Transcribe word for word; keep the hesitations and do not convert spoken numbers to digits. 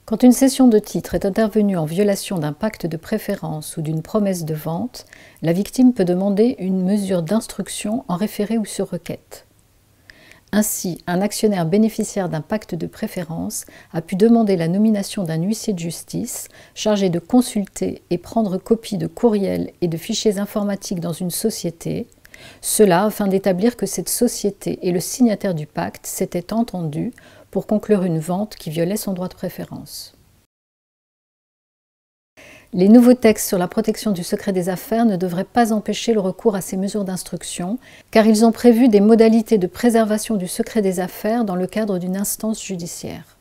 Quand une cession de titre est intervenue en violation d'un pacte de préférence ou d'une promesse de vente, la victime peut demander une mesure d'instruction en référé ou sur requête. Ainsi, un actionnaire bénéficiaire d'un pacte de préférence a pu demander la nomination d'un huissier de justice chargé de consulter et prendre copie de courriels et de fichiers informatiques dans une société, cela afin d'établir que cette société et le signataire du pacte s'étaient entendus pour conclure une vente qui violait son droit de préférence. Les nouveaux textes sur la protection du secret des affaires ne devraient pas empêcher le recours à ces mesures d'instruction, car ils ont prévu des modalités de préservation du secret des affaires dans le cadre d'une instance judiciaire.